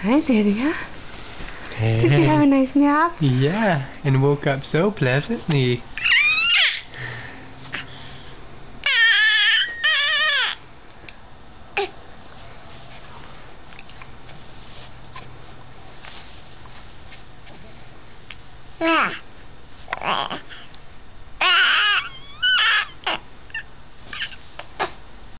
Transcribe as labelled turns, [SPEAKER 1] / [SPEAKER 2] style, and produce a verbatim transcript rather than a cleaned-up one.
[SPEAKER 1] Hi, Lydia. Did you have a nice nap?
[SPEAKER 2] Yeah, and woke up so pleasantly.
[SPEAKER 3] Yeah.